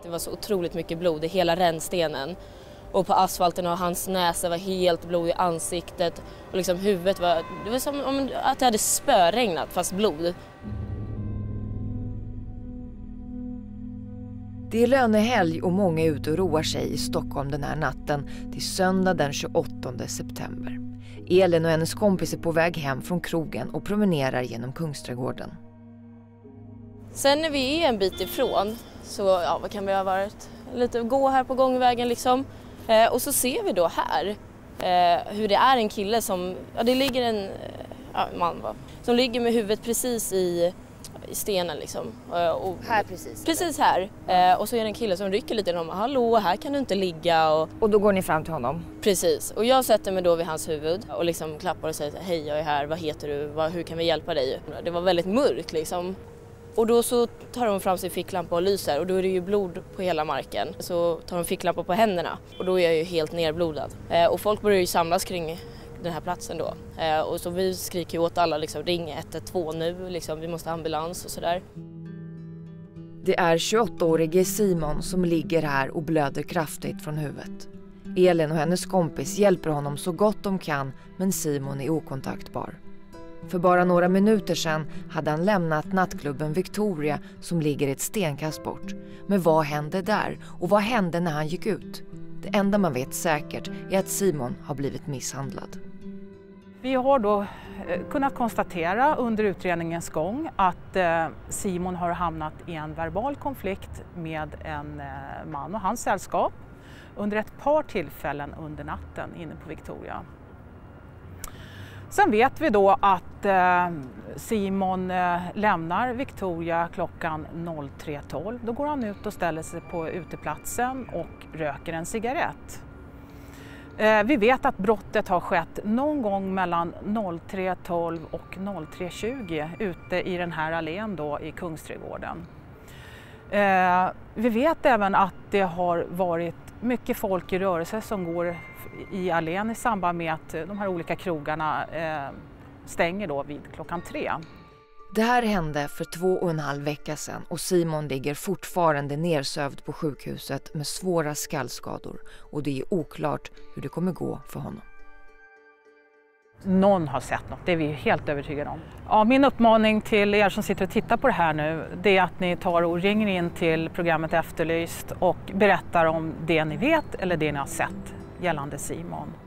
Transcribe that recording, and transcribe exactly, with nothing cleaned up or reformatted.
Det var så otroligt mycket blod i hela rännstenen. Och på asfalten och hans näsa var helt blod i ansiktet. Och liksom huvudet var, det var som om att det hade spöregnat fast blod. Det är lönehelg och många är ute och roar sig i Stockholm den här natten till söndag den tjugoåttonde september. Elin och hennes kompis är på väg hem från krogen och promenerar genom Kungsträdgården. Sen när vi är en bit ifrån så, ja, vad kan vi ha varit? Lite gå här på gångvägen liksom. Eh, och så ser vi då här eh, hur det är en kille som, ja det ligger en ja, man va, som ligger med huvudet precis i, i stenen liksom. Eh, och, här precis? Precis här. Eh, och så är det en kille som rycker lite om, hallå här kan du inte ligga. Och, och då går ni fram till honom? Precis, och jag sätter mig då vid hans huvud och liksom klappar och säger hej jag är här, vad heter du, vad, hur kan vi hjälpa dig? Det var väldigt mörkt liksom. Och då så tar de fram sin ficklampa och lyser och då är det ju blod på hela marken. Så tar de ficklampa på händerna och då är jag ju helt nerblodad. Eh, och folk börjar ju samlas kring den här platsen då. Eh, och så vi skriker ju åt alla liksom, ring ett ett två nu, liksom, vi måste ha ambulans och sådär. Det är tjugoåttaårige Simon som ligger här och blöder kraftigt från huvudet. Elin och hennes kompis hjälper honom så gott de kan men Simon är okontaktbar. För bara några minuter sedan hade han lämnat nattklubben Victoria som ligger ett stenkast bort. Men vad hände där? Och vad hände när han gick ut? Det enda man vet säkert är att Simon har blivit misshandlad. Vi har då kunnat konstatera under utredningens gång att Simon har hamnat i en verbal konflikt med en man och hans sällskap under ett par tillfällen under natten inne på Victoria. Sen vet vi då att eh, Simon eh, lämnar Victoria klockan tre tolv. Då går han ut och ställer sig på uteplatsen och röker en cigarett. Eh, vi vet att brottet har skett någon gång mellan tre tolv och tre tjugo ute i den här allén då i Kungsträdgården. Eh, vi vet även att det har varit mycket folk i rörelse som går i allén i samband med att de här olika krogarna eh, stänger då vid klockan tre. Det här hände för två och en halv vecka sedan och Simon ligger fortfarande nersövd på sjukhuset med svåra skallskador och det är oklart hur det kommer gå för honom. Någon har sett något, det är vi helt övertygade om. Ja, min uppmaning till er som sitter och tittar på det här nu, det är att ni tar och ringer in till programmet Efterlyst och berättar om det ni vet eller det ni har sett gällande Simon.